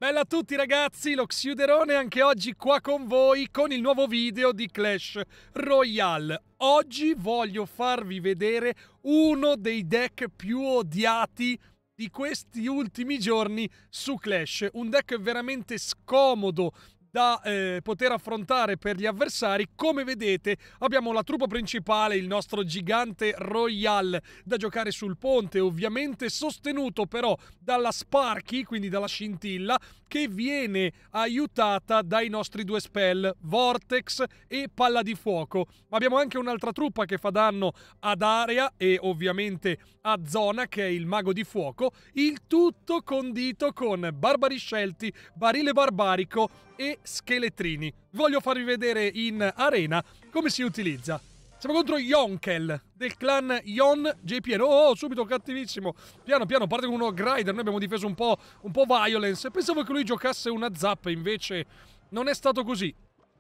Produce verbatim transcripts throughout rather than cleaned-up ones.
Bella a tutti ragazzi, lo Xiuderone anche oggi qua con voi con il nuovo video di Clash Royale. Oggi voglio farvi vedere uno dei deck più odiati di questi ultimi giorni su Clash. Un deck veramente scomodo da eh, poter affrontare per gli avversari. Come vedete abbiamo la truppa principale, il nostro gigante Royale da giocare sul ponte, ovviamente sostenuto però dalla Sparky, quindi dalla scintilla, che viene aiutata dai nostri due spell, Vortex e Palla di Fuoco. Ma abbiamo anche un'altra truppa che fa danno ad area e ovviamente a zona, che è il Mago di Fuoco, il tutto condito con Barbari Scelti, Barile Barbarico e Scheletrini. Voglio farvi vedere in arena come si utilizza. Siamo contro Yonkel del clan Yon J P N. Oh, oh, subito cattivissimo. Piano piano parte con uno Grider. Noi abbiamo difeso un po', un po' violence. Pensavo che lui giocasse una zappa, invece non è stato così.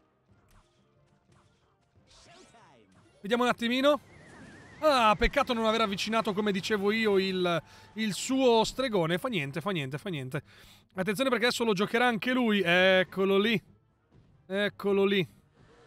Vediamo un attimino. Ah, peccato non aver avvicinato, come dicevo io, il, il suo stregone. Fa niente, fa niente, fa niente. Attenzione perché adesso lo giocherà anche lui. Eccolo lì. Eccolo lì.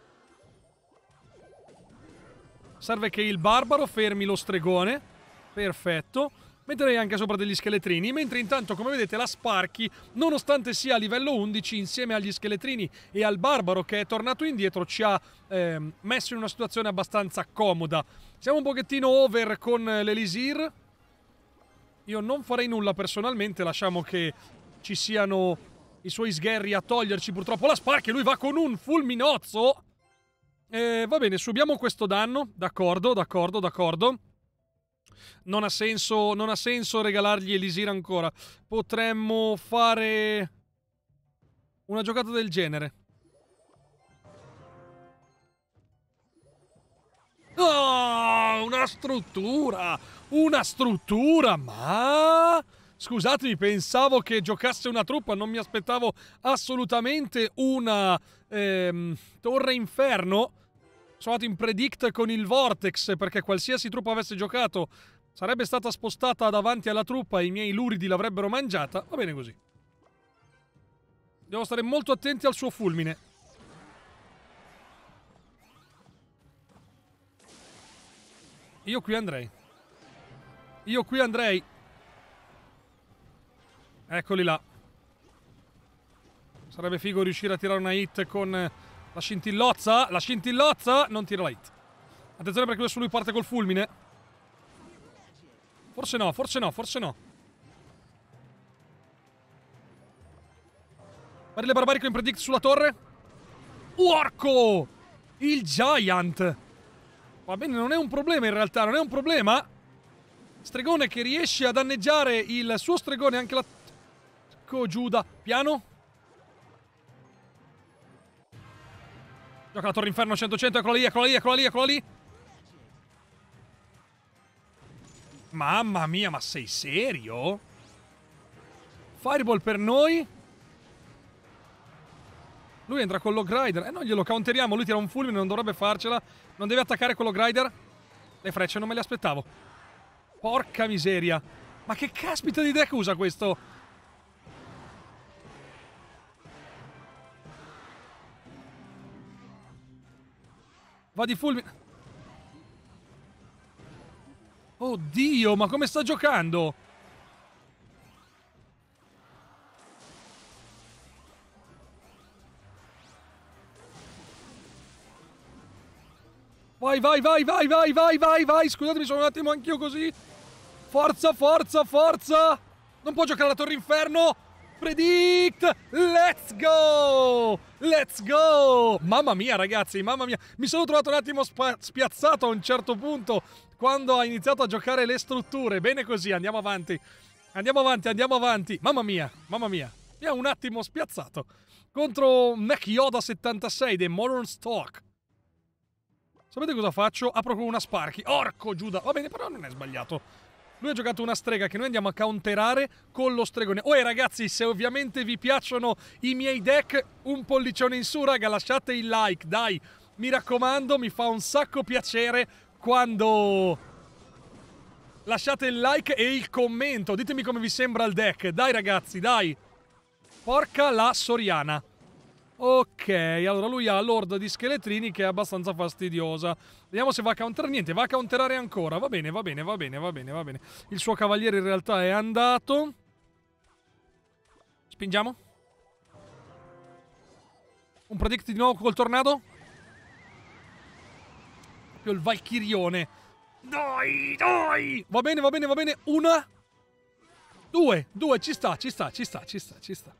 Serve che il barbaro fermi lo stregone. Perfetto. Metterei anche sopra degli scheletrini. Mentre intanto, come vedete, la Sparky, nonostante sia a livello undici, insieme agli scheletrini e al barbaro che è tornato indietro, ci ha eh, messo in una situazione abbastanza comoda. Siamo un pochettino over con l'Elisir. Io non farei nulla personalmente. Lasciamo che ci siano i suoi sgherri a toglierci purtroppo la Sparky. Lui va con un fulminozzo. Eh, va bene, subiamo questo danno. D'accordo, d'accordo, d'accordo. Non ha senso, non ha senso regalargli Elisir ancora. Potremmo fare una giocata del genere. Oh, una struttura! Una struttura! Ma... scusatemi, pensavo che giocasse una truppa. Non mi aspettavo assolutamente una ehm, torre inferno. Sono andato in predict con il Vortex, perché qualsiasi truppa avesse giocato sarebbe stata spostata davanti alla truppa e i miei luridi l'avrebbero mangiata. Va bene così. Devo stare molto attenti al suo fulmine. Io qui andrei. Io qui andrei. Eccoli là. Sarebbe figo riuscire a tirare una hit con la scintillozza. La scintillozza non tira la hit. Attenzione perché adesso lui parte col fulmine. Forse no, forse no, forse no. Barile barbarico in predict sulla torre. Orco! Il Giant. Va bene, non è un problema in realtà, non è un problema. Stregone che riesce a danneggiare il suo stregone, anche la... Ecco, Giuda. Piano. Gioca la torre inferno cento cento, eccola lì, eccola lì, eccola lì, eccola lì. Mamma mia, ma sei serio? Fireball per noi. Lui entra con lo Grider. Eh no, glielo counteriamo, lui tira un fulmine, non dovrebbe farcela. Non deve attaccare quello Grider. Le frecce non me le aspettavo. Porca miseria. Ma che caspita di deck usa questo? Va di fulmine. Oddio, ma come sta giocando? Vai, vai, vai, vai, vai, vai, vai, vai. Scusatemi, sono un attimo anch'io così. Forza, forza, forza. Non può giocare la torre inferno. Predict. Let's go. Let's go. Mamma mia, ragazzi, mamma mia. Mi sono trovato un attimo spiazzato a un certo punto quando ha iniziato a giocare le strutture. Bene così, andiamo avanti. Andiamo avanti, andiamo avanti. Mamma mia, mamma mia. Mi ha un attimo spiazzato. Contro Mech Yoda settantasei dei Modern Stock. Sapete cosa faccio? Apro con una Sparky. Orco Giuda. Va bene, però non è sbagliato. Lui ha giocato una strega che noi andiamo a counterare con lo stregone. Oh, e ragazzi, se ovviamente vi piacciono i miei deck, un pollicione in su, raga, lasciate il like, dai. Mi raccomando, mi fa un sacco piacere quando lasciate il like e il commento. Ditemi come vi sembra il deck. Dai, ragazzi, dai. Porca la Soriana. Ok, allora lui ha l'orda di scheletrini che è abbastanza fastidiosa. Vediamo se va a counter. Niente, va a counterare ancora. Va bene, va bene, va bene, va bene, va bene. Il suo cavaliere in realtà è andato. Spingiamo. Un predict di nuovo col tornado. Proprio il Valchirione. Dai, dai. Va bene, va bene, va bene. Una. Due, due, ci sta, ci sta, ci sta, ci sta, ci sta.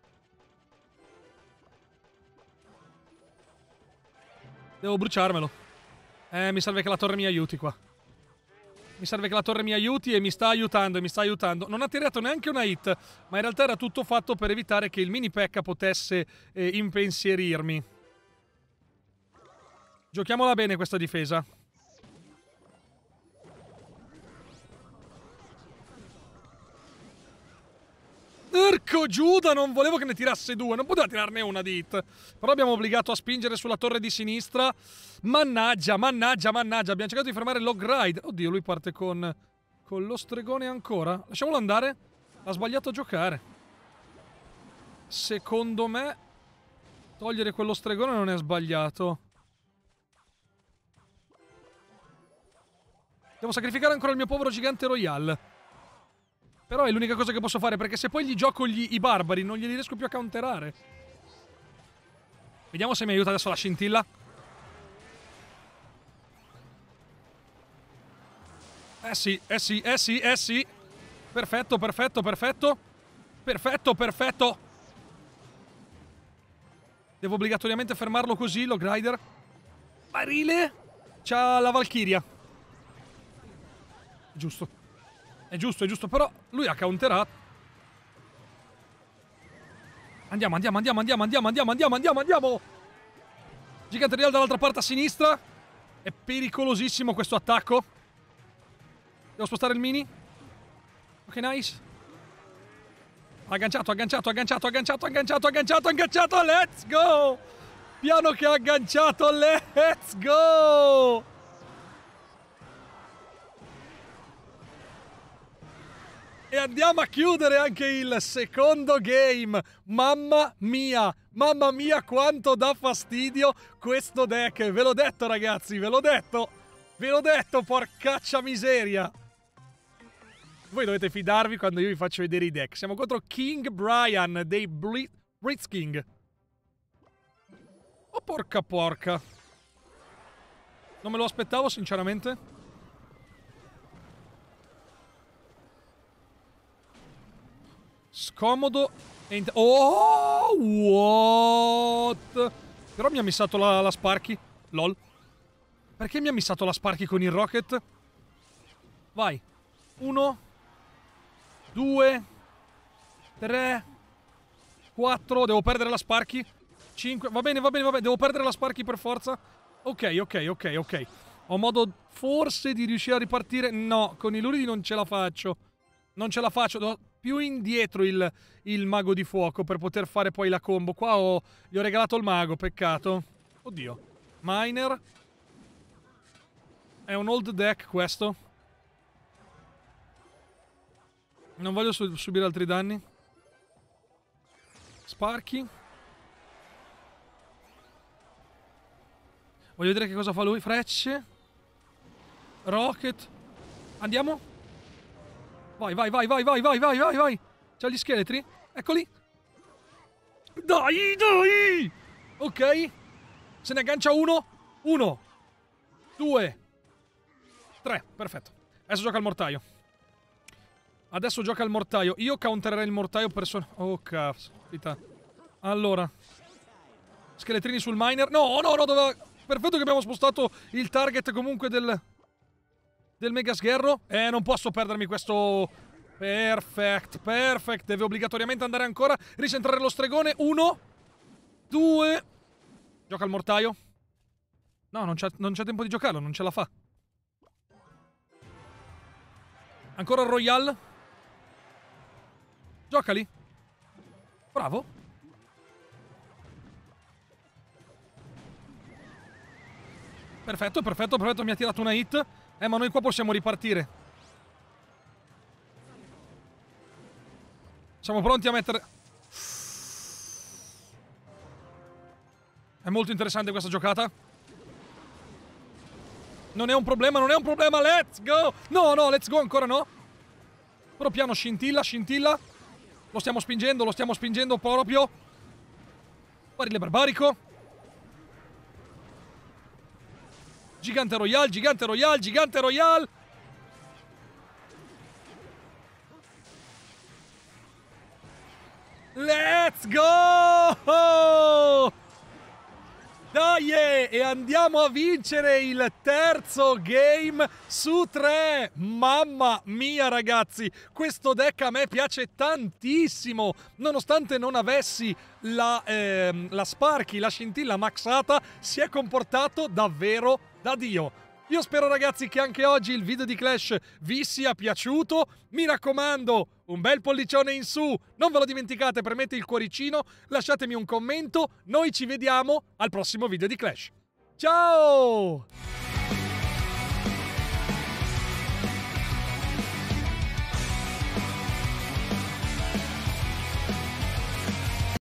Devo bruciarmelo. Eh, mi serve che la torre mi aiuti qua. Mi serve che la torre mi aiuti e mi sta aiutando, e mi sta aiutando. Non ha tirato neanche una hit, ma in realtà era tutto fatto per evitare che il mini P.E.K.K.A potesse eh, impensierirmi. Giochiamola bene questa difesa. Porco Giuda, non volevo che ne tirasse due, non poteva tirarne una di hit. Però abbiamo obbligato a spingere sulla torre di sinistra. Mannaggia, mannaggia, mannaggia. Abbiamo cercato di fermare Logride. Oddio, lui parte con, con lo stregone ancora. Lasciamolo andare. Ha sbagliato a giocare. Secondo me togliere quello stregone non è sbagliato. Devo sacrificare ancora il mio povero gigante Royal. Però è l'unica cosa che posso fare, perché se poi gli gioco gli, i barbari non glieli riesco più a counterare. Vediamo se mi aiuta adesso la scintilla. Eh sì, eh sì, eh sì, eh sì. Perfetto, perfetto, perfetto. Perfetto, perfetto. Devo obbligatoriamente fermarlo così, Logrider. Barile. C'ha la Valchiria. Giusto. È giusto, è giusto, però lui ha counterato. Andiamo, andiamo, andiamo, andiamo, andiamo, andiamo, andiamo, andiamo, andiamo. Gigante Real dall'altra parte a sinistra. È pericolosissimo questo attacco. Devo spostare il mini. Ok, nice. Agganciato, agganciato, agganciato, agganciato, agganciato, agganciato, agganciato. Let's go. Piano che ha agganciato, let's go. E andiamo a chiudere anche il secondo game. Mamma mia, mamma mia quanto dà fastidio questo deck. Ve l'ho detto ragazzi, ve l'ho detto. Ve l'ho detto, porcaccia miseria. Voi dovete fidarvi quando io vi faccio vedere i deck. Siamo contro King Brian dei Blitz King. Oh porca porca. Non me lo aspettavo sinceramente. Scomodo e oh, what? Però mi ha missato la, la Sparky. Lol. Perché mi ha missato la Sparky con il Rocket? Vai. Uno. Due. Tre. Quattro. Devo perdere la Sparky. Cinque. Va bene, va bene, va bene. Devo perdere la Sparky per forza. Ok, ok, ok, ok. Ho modo forse di riuscire a ripartire. No, con i luridi non ce la faccio. Non ce la faccio. Devo più indietro il, il mago di fuoco per poter fare poi la combo. Qua ho, gli ho regalato il mago, peccato. Oddio. Miner. È un old deck questo. Non voglio su subire altri danni. Sparky. Voglio vedere che cosa fa lui. Frecce. Rocket. Andiamo. Vai, vai, vai, vai, vai, vai, vai, vai, vai. C'ha gli scheletri? Eccoli. Dai, dai! Ok. Se ne aggancia uno. Uno. Due. Tre. Perfetto. Adesso gioca il mortaio. Adesso gioca il mortaio. Io countererei il mortaio per son... Oh, caspita. Allora. Scheletrini sul miner. No, no, no, doveva... Perfetto che abbiamo spostato il target comunque del... Del mega sgherro. Eh, non posso perdermi questo... Perfect, perfect. Deve obbligatoriamente andare ancora. Ricentrare lo stregone. Uno. Due. Gioca il mortaio. No, non c'è tempo di giocarlo. Non ce la fa. Ancora il Royal. Giocali. Bravo. Perfetto, perfetto, perfetto. Mi ha tirato una hit. Eh, ma noi qua possiamo ripartire. Siamo pronti a mettere... È molto interessante questa giocata. Non è un problema, non è un problema, let's go! No, no, let's go ancora no. Però piano, scintilla, scintilla. Lo stiamo spingendo, lo stiamo spingendo proprio. Barile barbarico. Gigante Royale, Gigante Royale, Gigante Royale. Let's go! Dai, e andiamo a vincere il terzo game su tre. Mamma mia, ragazzi, questo deck a me piace tantissimo. Nonostante non avessi la, ehm, la Sparky, la scintilla maxata, si è comportato davvero da Dio. Io spero, ragazzi, che anche oggi il video di Clash vi sia piaciuto. Mi raccomando, un bel pollicione in su, non ve lo dimenticate, premete il cuoricino, lasciatemi un commento, noi ci vediamo al prossimo video di Clash. Ciao!